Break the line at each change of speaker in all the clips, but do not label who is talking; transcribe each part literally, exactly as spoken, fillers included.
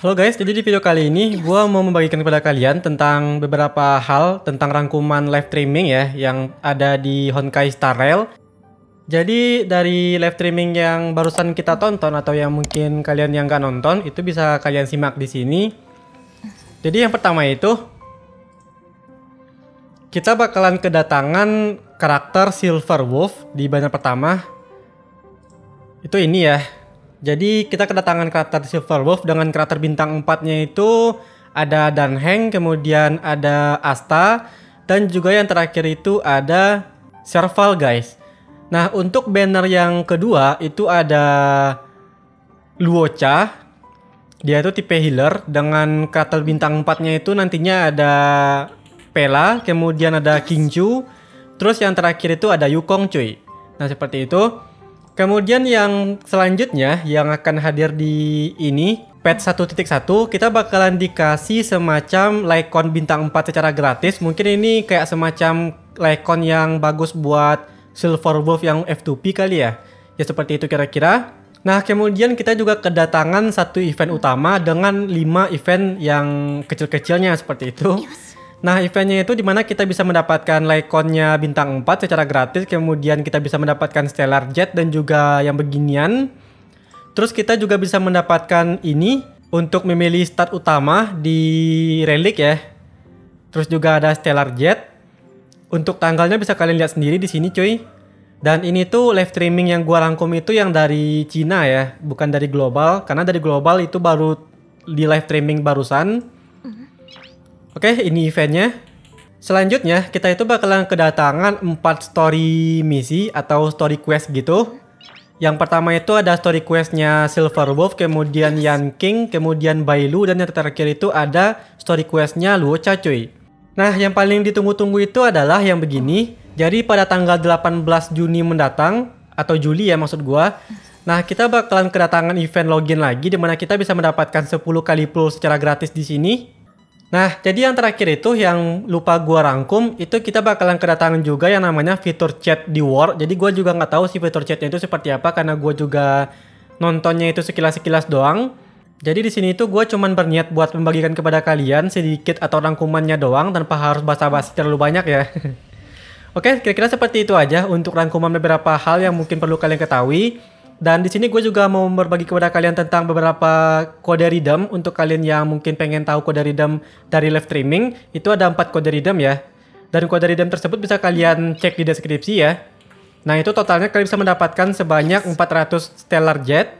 Halo guys, jadi di video kali ini gue mau membagikan kepada kalian tentang beberapa hal tentang rangkuman live streaming ya yang ada di Honkai Star Rail. Jadi dari live streaming yang barusan kita tonton atau yang mungkin kalian yang gak nonton itu bisa kalian simak di sini. Jadi yang pertama itu kita bakalan kedatangan karakter Silver Wolf di banner pertama. Itu ini ya. Jadi kita kedatangan karakter Silver Wolf dengan karakter bintang empat-nya itu ada Dan Heng, kemudian ada Asta, dan juga yang terakhir itu ada Serval guys. Nah untuk banner yang kedua itu ada Luocha. Dia itu tipe healer dengan karakter bintang empat-nya itu nantinya ada Pela, kemudian ada Kingju, terus yang terakhir itu ada Yukong cuy. Nah seperti itu. Kemudian yang selanjutnya yang akan hadir di ini patch satu titik satu kita bakalan dikasih semacam Lycon bintang empat secara gratis. Mungkin ini kayak semacam Lycon yang bagus buat Silver Wolf yang F dua P kali ya. Ya seperti itu kira-kira. Nah kemudian kita juga kedatangan satu event utama dengan lima event yang kecil-kecilnya seperti itu. Nah eventnya itu dimana kita bisa mendapatkan Lyconnya bintang empat secara gratis. Kemudian kita bisa mendapatkan Stellar Jet dan juga yang beginian. Terus kita juga bisa mendapatkan ini untuk memilih stat utama di Relic ya. Terus juga ada Stellar Jet. Untuk tanggalnya bisa kalian lihat sendiri di sini cuy. Dan ini tuh live streaming yang gua rangkum itu yang dari Cina ya, bukan dari global. Karena dari global itu baru di live streaming barusan. Oke, ini eventnya. Selanjutnya, kita itu bakalan kedatangan empat story misi atau story quest gitu. Yang pertama itu ada story questnya Silver Wolf, kemudian Yan King, kemudian Bailu, dan yang terakhir itu ada story questnya Luocha cuy. Nah, yang paling ditunggu-tunggu itu adalah yang begini. Jadi pada tanggal delapan belas Juni mendatang, atau Juli ya maksud gua. Nah, kita bakalan kedatangan event login lagi, dimana kita bisa mendapatkan sepuluh kali pull secara gratis di sini. Nah, jadi yang terakhir itu yang lupa gua rangkum, itu kita bakalan kedatangan juga yang namanya fitur chat di War. Jadi gua juga nggak tahu sih fitur chatnya itu seperti apa karena gua juga nontonnya itu sekilas-sekilas doang. Jadi di sini itu gua cuman berniat buat membagikan kepada kalian sedikit atau rangkumannya doang tanpa harus basa-basi terlalu banyak ya. Oke, kira-kira seperti itu aja untuk rangkuman beberapa hal yang mungkin perlu kalian ketahui. Dan di sini gue juga mau berbagi kepada kalian tentang beberapa kode redeem untuk kalian yang mungkin pengen tahu kode redeem dari live streaming. Itu ada empat kode redeem ya. Dan kode redeem tersebut bisa kalian cek di deskripsi ya. Nah itu totalnya kalian bisa mendapatkan sebanyak empat ratus Stellar Jet.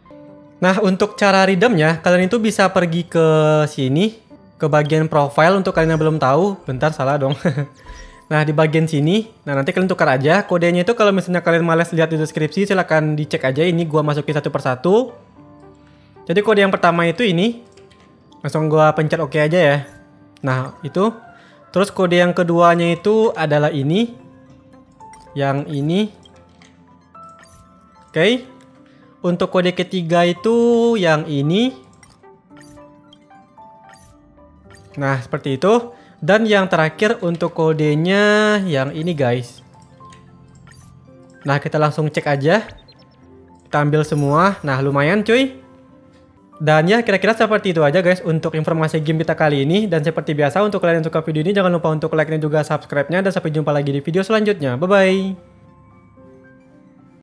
Nah untuk cara redeemnya kalian itu bisa pergi ke sini, ke bagian profile untuk kalian yang belum tahu. Bentar salah dong. Nah di bagian sini, nah nanti kalian tukar aja kodenya itu. Kalau misalnya kalian males lihat di deskripsi silahkan dicek aja. Ini gua masukin satu persatu. Jadi kode yang pertama itu ini, langsung gua pencet oke aja ya. Nah itu. Terus kode yang keduanya itu adalah ini, yang ini. Oke. Untuk kode ketiga itu yang ini. Nah seperti itu. Dan yang terakhir untuk kodenya yang ini guys. Nah kita langsung cek aja. Kita ambil semua. Nah lumayan cuy. Dan ya kira-kira seperti itu aja guys untuk informasi game kita kali ini. Dan seperti biasa untuk kalian yang suka video ini jangan lupa untuk like dan juga subscribe-nya. Dan sampai jumpa lagi di video selanjutnya. Bye bye.